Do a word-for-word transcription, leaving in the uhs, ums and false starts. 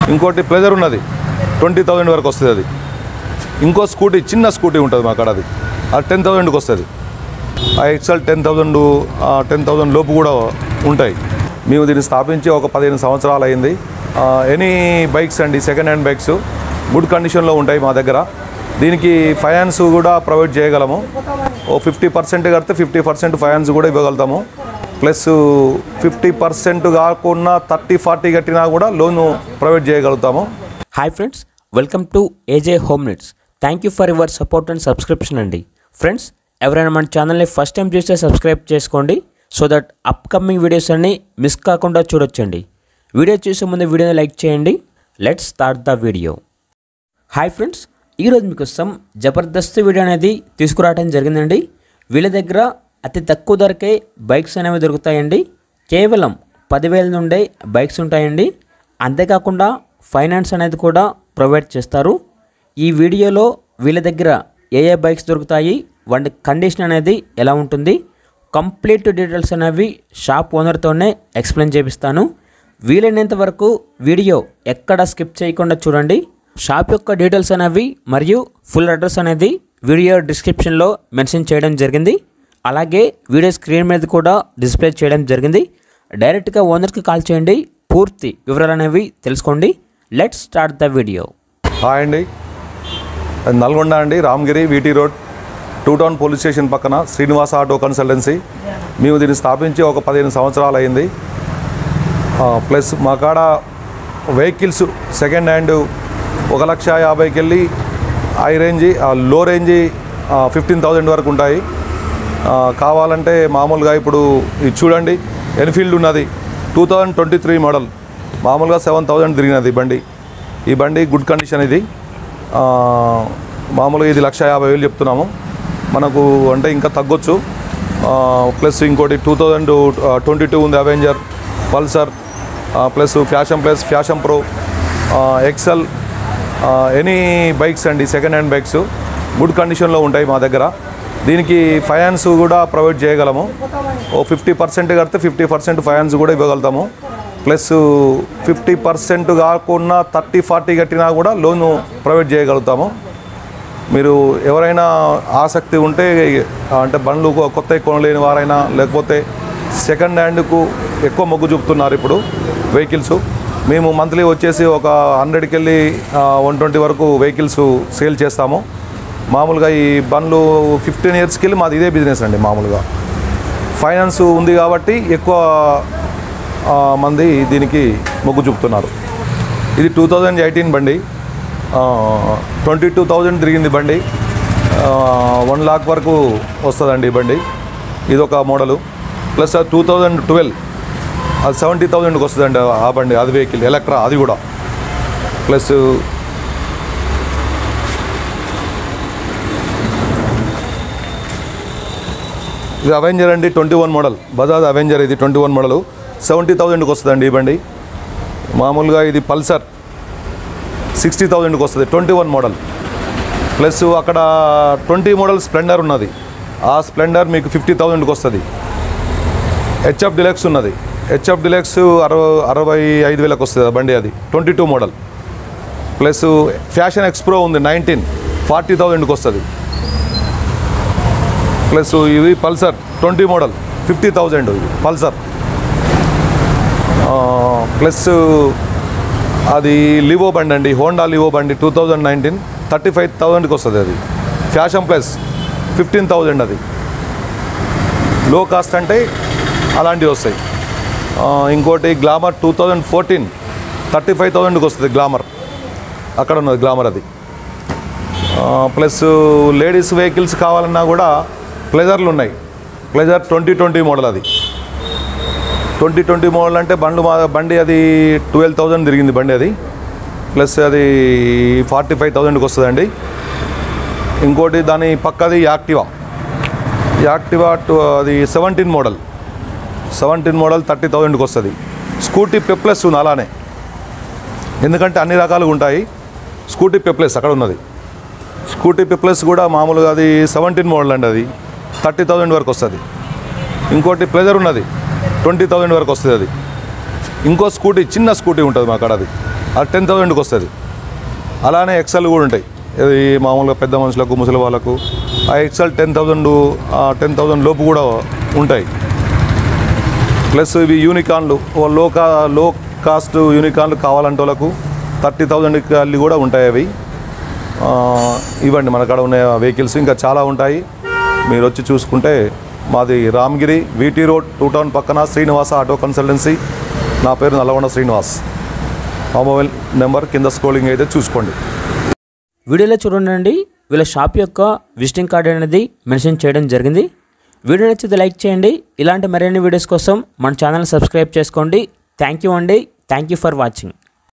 ఇంకోటి ప్లెజర్ ఉన్నది twenty thousand వరకు వస్తుంది అది. ఇంకో స్కూటీ చిన్న స్కూటీ ఉంటుంది మా కాడ, అది అది టెన్ థౌజండ్కి వస్తుంది. ఆ Excel ten thousand ten thousand లోపు కూడా ఉంటాయి. మేము దీన్ని స్థాపించి ఒక పదిహేను సంవత్సరాలు అయింది. ఎనీ బైక్స్ అండి, సెకండ్ హ్యాండ్ బైక్స్ గుడ్ కండిషన్లో ఉంటాయి మా దగ్గర. దీనికి ఫైనాన్స్ కూడా ప్రొవైడ్ చేయగలము. ఓ ఫిఫ్టీ పర్సెంట్ కడితే ఫిఫ్టీ పర్సెంట్ ఫైనాన్స్ కూడా ఇవ్వగలుగుతాము. ప్లస్ ఫిఫ్టీ పర్సెంట్ కాకుండా థర్టీ ఫార్టీ కట్టినా కూడా లోను ప్రొవైడ్ చేయగలుగుతాము. Hi friends, welcome to AJ home needs. Thank you for your support and subscription అండి. ఫ్రెండ్స్, ఎవరైనా మన ఛానల్ని ఫస్ట్ టైం చూస్తే సబ్స్క్రైబ్ చేసుకోండి, సో దట్ అప్కమింగ్ వీడియోస్ అన్ని మిస్ కాకుండా చూడొచ్చండి. వీడియో చూసే ముందు వీడియోని లైక్ చేయండి. Let's start the video. Hi friends, ఈరోజు మీకోసం జబర్దస్త్ వీడియో అనేది తీసుకురావడం జరిగిందండి. వీళ్ళ దగ్గర అతి తక్కువ ధరకే బైక్స్ అనేవి దొరుకుతాయండి. కేవలం పదివేల నుండే బైక్స్ ఉంటాయండి. అంతేకాకుండా ఫైనాన్స్ అనేది కూడా ప్రొవైడ్ చేస్తారు. ఈ వీడియోలో వీళ్ళ దగ్గర ఏ ఏ బైక్స్ దొరుకుతాయి, వాటి కండిషన్ అనేది ఎలా ఉంటుంది, కంప్లీట్ డీటెయిల్స్ అనేవి షాప్ ఓనర్తోనే ఎక్స్ప్లెయిన్ చేపిస్తాను. వీలైనంత వరకు వీడియో ఎక్కడ స్కిప్ చేయకుండా చూడండి. షాప్ యొక్క డీటెయిల్స్ అనేవి మరియు ఫుల్ అడ్రస్ అనేది వీడియో డిస్క్రిప్షన్లో మెన్షన్ చేయడం జరిగింది. అలాగే వీడియో స్క్రీన్ మీద కూడా డిస్ప్లే చేయడం జరిగింది. డైరెక్ట్గా ఓనర్కి కాల్ చేయండి, పూర్తి వివరాలు అనేవి తెలుసుకోండి. Let's start the video. Hi అండి, నల్గొండ అండి, Ramagiri VT road, two town police station పక్కన శ్రీనివాస ఆటో కన్సల్టెన్సీ. మేము దీన్ని స్థాపించి ఒక పదిహేను సంవత్సరాలు అయింది. ప్లస్ మా కాడ వెహికల్స్ సెకండ్ హ్యాండ్ ఒక లక్ష యాభైకి వెళ్ళి హై రేంజి లో రేంజి ఫిఫ్టీన్ థౌజండ్ వరకు ఉంటాయి. కావాలంటే మామూలుగా ఇప్పుడు ఇది చూడండి, ఎన్ఫీల్డ్ ఉన్నది two thousand twenty three model, మామూలుగా సెవెన్ థౌజండ్ తిరిగినది బండి. ఈ బండి గుడ్ కండిషన్. ఇది మామూలుగా ఇది లక్ష యాభై వేలు చెప్తున్నాము, మనకు అంటే ఇంకా తగ్గొచ్చు. ప్లస్ ఇంకోటి టూ థౌజండ్ ట్వంటీ టూ ఉంది Avenger, Pulsar, plus fashion plus fashion pro, Excel, any bikes అండి, సెకండ్ హ్యాండ్ బైక్స్ గుడ్ కండిషన్లో ఉంటాయి మా దగ్గర. దీనికి ఫైనాన్స్ కూడా ప్రొవైడ్ చేయగలము. ఓ ఫిఫ్టీ పర్సెంట్ కడితే ఫిఫ్టీ పర్సెంట్ ఫైనాన్స్ కూడా ఇవ్వగలుగుతాము. ప్లస్ ఫిఫ్టీ పర్సెంట్ కాకుండా థర్టీ ఫార్టీ కట్టినా కూడా లోను ప్రొవైడ్ చేయగలుగుతాము. మీరు ఎవరైనా ఆసక్తి ఉంటే, అంటే బండ్లు కొత్త కొనలేని వారైనా, లేకపోతే సెకండ్ హ్యాండ్కు ఎక్కువ మొగ్గు చూపుతున్నారు ఇప్పుడు వెహికల్స్. మేము మంత్లీ వచ్చేసి ఒక హండ్రెడ్కి వెళ్ళి వన్ ట్వంటీ వరకు వెహికల్స్ సేల్ చేస్తాము. మామూలుగా ఈ బండ్లు ఫిఫ్టీన్ ఇయర్స్కి వెళ్ళి మాది ఇదే బిజినెస్ అండి. మామూలుగా ఫైనాన్స్ ఉంది కాబట్టి ఎక్కువ మంది దీనికి మొగ్గు చూపుతున్నారు. ఇది టూ థౌజండ్ ఎయిటీన్ బండి, ట్వంటీ టూ థౌజండ్ తిరిగింది బండి, వన్ లాక్ వరకు వస్తుందండి ఈ బండి. ఇది ఒక model. Plus two thousand twelve అది సెవెంటీ థౌజండ్కి వస్తుందండి ఆ బండి, అది వెహికల్ ఎలక్ట్రా, అది కూడా. ప్లస్ ఇది అవెంజర్ అండి, twenty one model, Bajaj Avenger. ఇది ట్వంటీ వన్ మోడలు, సెవెంటీ థౌజండ్కి వస్తుందండి ఈ బండి. మామూలుగా ఇది పల్సర్ సిక్స్టీ థౌజండ్కి వస్తుంది, ట్వంటీ వన్ మోడల్. ప్లస్ అక్కడ ట్వంటీ మోడల్ స్ప్లెండర్ ఉన్నది, ఆ స్ప్లెండర్ మీకు ఫిఫ్టీ థౌజండ్కి వస్తుంది. హెచ్ఎఫ్ డిలక్స్ ఉన్నది, హెచ్ఎఫ్ డిలక్స్ అరవై అరవై ఐదు వేలకు వస్తుంది ఆ బండి, అది twenty two model. Plus fashion XPro ఉంది నైన్టీన్, ఫార్టీ థౌజండ్కి వస్తుంది. ప్లస్ ఇది Pulsar twenty model, fifty thousand ఇది పల్సర్. ప్లస్ అది లివో బండి అండి, హోండా లివో బండి, two thousand nineteen, thirty five థౌజండ్కి వస్తుంది అది. ఫ్యాషన్ ప్లస్ ఫిఫ్టీన్ థౌజండ్, అది లో కాస్ట్ అంటే అలాంటివి వస్తాయి. ఇంకోటి Glamour two thousand fourteen, thirty five థౌజండ్కి వస్తుంది గ్లామర్, అక్కడ ఉన్నది గ్లామర్ అది. ప్లస్ లేడీస్ వెహికల్స్ కావాలన్నా కూడా ప్లెజర్లు ఉన్నాయి. ప్లెజర్ ట్వంటీ ట్వంటీ మోడల్, అది ట్వంటీ ట్వంటీ మోడల్ అంటే బండ్లు మా బండి అది ట్వెల్వ్ థౌజండ్ తిరిగింది బండి అది. ప్లస్ అది ఫార్టీ ఫైవ్ థౌజండ్కి వస్తుందండి. ఇంకోటి దాని పక్కది యాక్టివా, యాక్టివా అది seventeen model, seventeen model thirty థౌజండ్కి వస్తుంది. స్కూటీ పెప్లస్ ఉంది అలానే, ఎందుకంటే అన్ని రకాలుగా ఉంటాయి. స్కూటీ పెప్లస్ అక్కడ ఉన్నది, స్కూటీ పెప్లస్ కూడా మామూలుగా అది సెవెంటీన్ మోడల్ అండి, అది థర్టీ థౌజండ్ వరకు వస్తుంది. ఇంకోటి ప్లెజర్ ఉన్నది ట్వంటీ థౌజండ్ వరకు వస్తుంది. అది ఇంకో స్కూటీ చిన్న స్కూటీ ఉంటుంది మా కాడ, అది అది టెన్ థౌజండ్కి వస్తుంది. అలానే ఎక్సెల్ కూడా ఉంటాయి, ఇది మామూలుగా పెద్ద మనుషులకు ముసలి వాళ్ళకు. ఆ Excel ten thousand ten thousand లోపు కూడా ఉంటాయి. ప్లస్ ఇవి యూనికాన్లు లో కా లో కాస్ట్ యూనికాన్లు కావాలంటే వాళ్ళకు థర్టీ థౌజండ్ అల్లి కూడా ఉంటాయి. అవి ఇవ్వండి మన కాడ ఉన్న వెహికల్స్ ఇంకా చాలా ఉంటాయి, మీరు వచ్చి చూసుకుంటే. మాది Ramagiri VT road two town పక్కన శ్రీనివాస ఆటో కన్సల్టెన్సీ. నా పేరు నల్లగొండ శ్రీనివాస్. మా మొబైల్ నెంబర్ కింద స్క్రోలింగ్ అయితే చూసుకోండి. వీడియోలో చూడండి, వీళ్ళ షాప్ యొక్క విజిటింగ్ కార్డ్ అనేది మెన్షన్ చేయడం జరిగింది. వీడియో నచ్చితే లైక్ చేయండి. ఇలాంటి మరిన్ని వీడియోస్ కోసం మన ఛానల్ సబ్స్క్రైబ్ చేసుకోండి. థ్యాంక్ యూ అండి. Thank you for watching.